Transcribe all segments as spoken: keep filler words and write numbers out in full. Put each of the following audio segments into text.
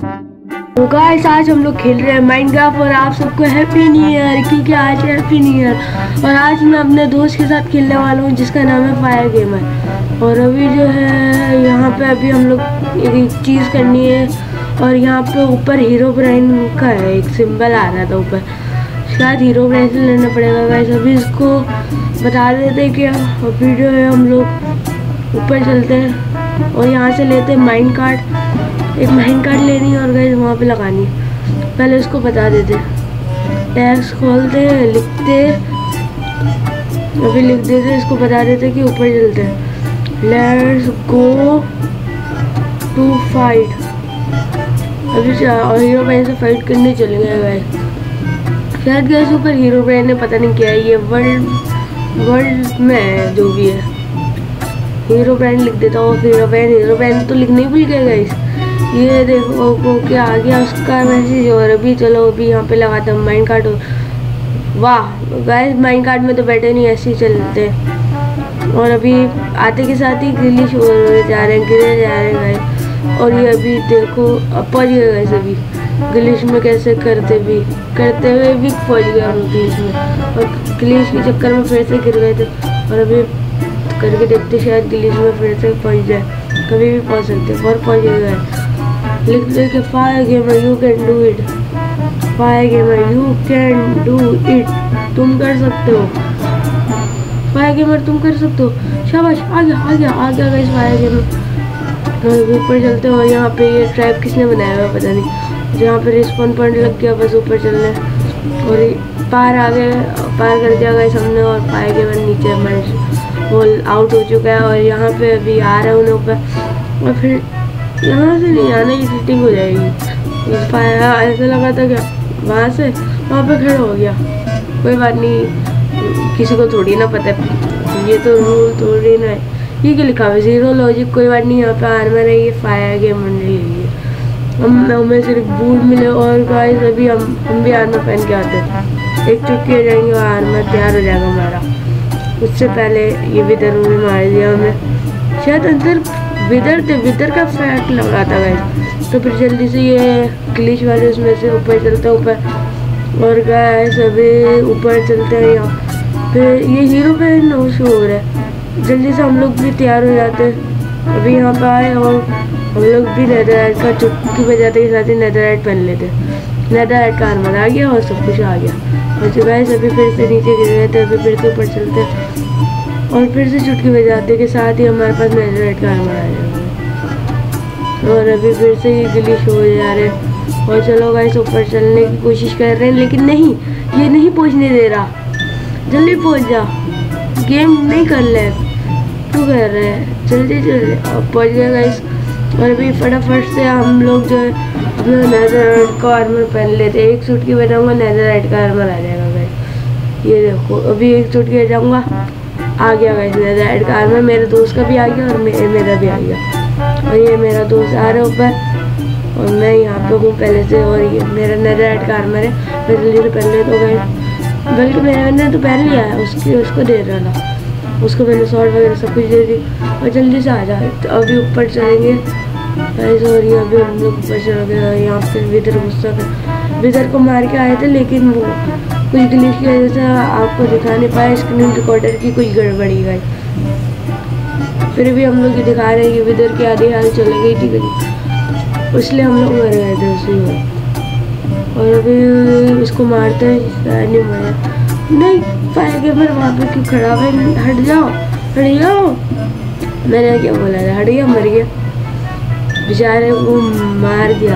तो गाइस आज हम लोग खेल रहे हैं माइनक्राफ्ट और आप सबको हैप्पी न्यू ईयर, क्योंकि आज है हैप्पी न्यू ईयर। और आज मैं अपने दोस्त के साथ खेलने वाला हूँ जिसका नाम है फायर गेमर। और अभी जो है यहाँ पे अभी हम लोग एक चीज़ करनी है और यहाँ पे ऊपर हीरो ब्राइन का है एक सिंबल आ रहा था ऊपर, शायद हीरो ब्राइन से लेना पड़ेगा गाइस। अभी इसको बता देते क्या अभी जो है हम लोग ऊपर चलते हैं और यहाँ से लेते हैं माइन कार्ड, एक माइन कार्ड लेनी है और गाइस वहाँ पे लगानी है। पहले उसको बता देते, टैक्स खोलते लिखते, अभी लिख देते, इसको बता देते कि ऊपर चलते हैं। Let's go to fight. अभी हीरो ब्राइन से फाइट करने चले गए गाइस। शायद गाइस ऊपर हीरो ब्राइन ने पता नहीं क्या है, ये वर्ल्ड वर्ल्ड में है जो भी है। हीरो ब्राइन लिख देता हूँ, हीरो ब्राइन हीरो ब्राइन तो लिखने ही भूल गए गाइस। ये देखो को क्या आ गया उसका मैसेज। और अभी चलो अभी यहाँ पे लगाता हूँ माइन कार्ड। वाह गाइस माइन कार्ड में तो बैठे नहीं, ऐसे ही चलते हैं। और अभी आते के साथ ही ग्लिच हो जा रहे हैं, गिरे जा रहे हैं गाइस। और ये अभी देखो अब पहुँच गए गाइस, अभी ग्लिच में कैसे करते भी करते हुए भी पहुँच गया हम ग्लिच में। और ग्लिच के चक्कर में फिर से गिर गए थे और अभी करके देखते शायद ग्लिच में फिर से पहुँच जाए, कभी भी पहुँच सकते और पहुँच गए। लिख दे कि fire gamer you can do it, fire gamer you can do it, तुम कर सकते हो फायर गेमर, तुम कर सकते हो। शाबाश आ गया आ गया आ गया गाइस फायर गेमर। ऊपर चलते हो और यहाँ पे ये ट्रैप किसने बनाया हुआ पता नहीं, जहाँ पे रिस्पॉन पॉइंट लग गया बस ऊपर चलना है। और पार आ गए, पार कर दिया गाइस हमने और फायर गेमर नीचे हमारे वो आउट हो चुका है। और यहाँ पे अभी आ रहा है उन्हें ऊपर और फिर यहाँ से नहीं आने की सेटिंग हो जाएगी। ऐसा लगा था क्या वहाँ से वहाँ पे खड़ा हो गया, कोई बात नहीं, किसी को थोड़ी ना पता है, ये तो रूल थोड़ी ना है। ये क्या लिखा है जीरो लॉजिक, कोई बात नहीं, यहाँ पे आर्मर है, ये फायर गेमर ने ले लिए। हम हमें सिर्फ बूट मिले और गाइस अभी हम हम भी आर्मर पहन के आते हैं, एक चुटकी हो जाएंगे और आर्मर तैयार हो जाएगा हमारा। उससे पहले ये भी जरूर मार दिया हमें, शायद अंदर विदर थे, विदर का फैट लगा था गाइस। तो फिर जल्दी से ये ग्लिच वाले उसमें से ऊपर चलते हैं ऊपर। और गाइस अभी ऊपर चलते हैं, यहाँ फिर ये हीरो पे नो शो हो रहा है, जल्दी से हम लोग भी तैयार हो जाते हैं। अभी यहाँ पे आए और हम लोग भी नेदरराइट का चुटकी बजाते के साथ ही नेदरराइट पहन लेते हैं। नेदरराइट का आर्मर आ गया और सब कुछ आ गया। और गाइस अभी फिर से नीचे गिर गए थे, अभी फिर से ऊपर चलते हैं और फिर से चुटकी बजाते के साथ ही हमारे पास नेदरराइट का आर्मर आ जाएगा। और अभी फिर से ये ग्लिच हो जा रहे हैं। और चलो गाइस ऊपर चलने की कोशिश कर रहे हैं लेकिन नहीं, ये नहीं पहुंचने दे रहा। जल्दी पहुंच जा, गेम नहीं कर ले, क्यों कर रहे हैं, जल्दी जल्दी। अब पहुंच गए गाइस। और अभी फटाफट से हम लोग जो है अपना नेदरराइट का आर्मर पहन लेते हैं। एक चुटकी बजाऊँगा नेदरराइट का आर्मर आ जाएगा गाइस। ये देखो अभी एक चुटकी बजाऊँगा, आ गया गाइस नेदरराइट का आर्मर। मेरे दोस्त का भी आ गया और मे, मेरा भी आ गया। और ये मेरा दोस्त आ रहा है ऊपर और मैं यहाँ पे हूँ पहले से। और ये मेरा नेदरराइट का आर्मर है, मैं जल्दी से पहन लेता हूँ गाइस, बल्कि मैंने तो पहन लिया है, उसकी उसको दे रहा था, उसको मैंने शॉर्ट वगैरह सब कुछ दे दी। और जल्दी से आ जाए तो अभी ऊपर चलेंगे गाइस। और ये अभी हम लोग ऊपर चल गए। यहाँ पे विदर गुस्सा कर विदर को मार के आए थे लेकिन वो कुछ ग्लिच की वजह से आपको दिखा नहीं पाया, स्क्रीन रिकॉर्डर की कोई गड़बड़ी गई। फिर भी हम लोग ये दिखा रहे हैं कि विदर की आधी हाल चले गई थी, इसलिए हम लोग मर गए थे उसी में। और अभी इसको मारते हैं, शायद नहीं मरे, नहीं फायर गेमर वहाँ पे क्यों खड़ा है, हट जाओ हट जाओ। मैंने क्या बोला था, हट गया, मर गया बेचारे को मार दिया।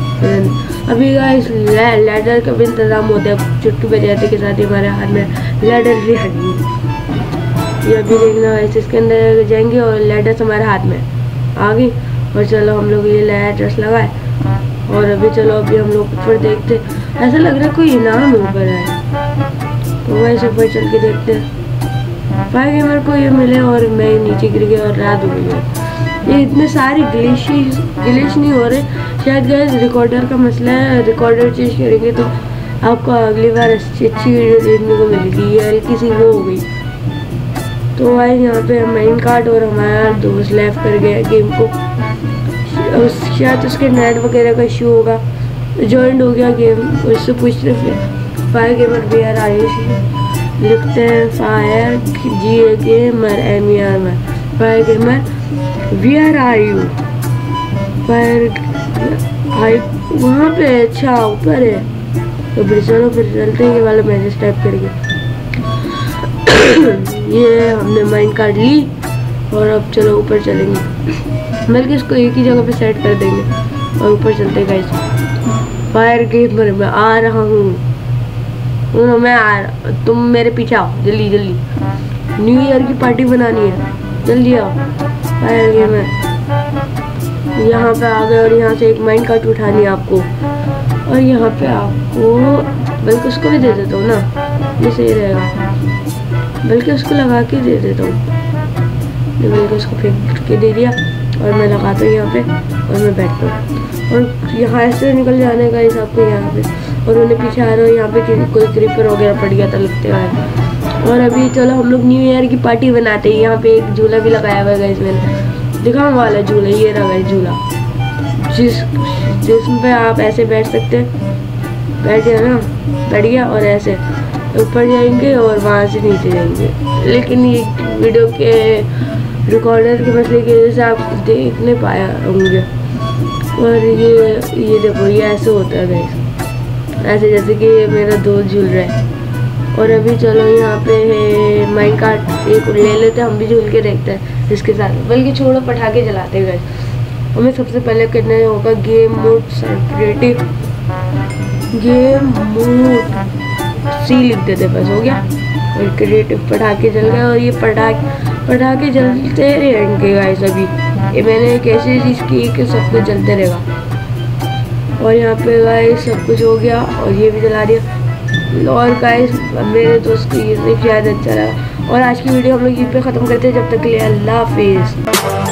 अभी गाइस लैडर का भी इंतजाम होता है, चुटकी बजाते के साथ ही हमारे हाथ में लैडर भी हट गई। ये अभी देखना गाइस, इसके अंदर जाएंगे और लैडर हमारे हाथ में आ गई। और चलो हम लोग ये लैडर्स लगाए और अभी चलो अभी हम लोग ऊपर देखते, ऐसा लग रहा है कोई इनाम ऊपर है, तो वैसे ऊपर चल के देखते हैं। फायर गेमर को ये मिले और मैं नीचे गिर गया और रात हो गई। ये इतने सारे ग्लिच ग्लिच नहीं हो रहे, शायद गाइस रिकॉर्डर का मसला है। रिकॉर्डर चेंज करेंगे तो आपको अगली बार अच्छी अच्छी वीडियो देखने को मिलेगी। ये हल्की सी वो हो गई। तो भाई यहाँ पे माइन कार्ड और हमारा दोस्त लेफ्ट कर गया गेम को। उस शायद उसके नेट वगैरह का इशू होगा। ज्वाइन हो गया गेम, उससे पूछते फिर fire gamer V R I लिखते हैं, fire G A gamer M E R में fire gamer V R I U fire I वहाँ पे। अच्छा ऊपर है तो फिर चलो फिर चलते हैं ये वाला मैसेज टाइप करके। ये हमने माइंड कार्ड ली और अब चलो ऊपर चलेंगे, बल्कि इसको एक ही जगह पे सेट कर देंगे और ऊपर चलते गाइस। फायर गेमर मैं आ रहा हूँ, मैं आ रहा, तुम मेरे पीछे आओ जल्दी जल्दी, न्यू ईयर की पार्टी बनानी है, जल्दी आओ। फायर गेमर यहाँ पे आ गए और यहाँ से एक माइंड कार्ड उठानी है आपको, और यहाँ पे आपको बल्कि उसको भी दे देता हूँ ना, ये सही रहेगा, बल्कि उसको लगा के दे देता हूँ, बल्कि उसको फेंक के दे दिया और मैं लगाता हूँ यहाँ पे और मैं बैठता हूँ और यहाँ ऐसे निकल जाने का हिसाब को यहाँ पे, और उन्हें पीछे आ रहा हूँ, यहाँ पे कोई क्रीपर वगैरह पड़ गया था लगते हुए। और अभी चलो हम लोग न्यू ईयर की पार्टी बनाते हैं। यहाँ पे एक झूला भी लगाया हुआ है गाइस, मैंने दिखाने वाला झूला, ये रहा गाइस झूला, जिस जिसमें आप ऐसे बैठ सकते हैं, बैठ गया ना, बैठ गया और ऐसे ऊपर जाएंगे और वहाँ से नीचे जाएंगे। लेकिन ये वीडियो के रिकॉर्डर के मसले की वजह से आप देख नहीं पाया होंगे। और ये ये देखो ये ऐसे होता है गाइस, ऐसे जैसे कि मेरा दोस्त झूल रहा है। और अभी चलो यहाँ पे माइंड कार्ड एक ले लेते हैं, हम भी झूल के देखते हैं इसके साथ, बल्कि छोड़ो पटाखे जलाते हैं गाइस। हमें सबसे पहले करना होगा गेम मोड सेपरेटिव, गेम मोड सी लिख देते, बस हो गया। और क्रिएटिव पटाखे जल गए और ये पटाखे पटाखे जलते रहेंगे गाइस। अभी ये मैंने कैसे चीज़ की कि सब कुछ जलते रहेगा। और यहाँ पे गाइस सब कुछ हो गया और ये भी जला दिया। और गाइस मेरे दोस्त को ये शायद अच्छा लगा और आज की वीडियो हम लोग यहीं पे ख़त्म करते हैं। जब तक के लिए अल्लाह हाफिज़।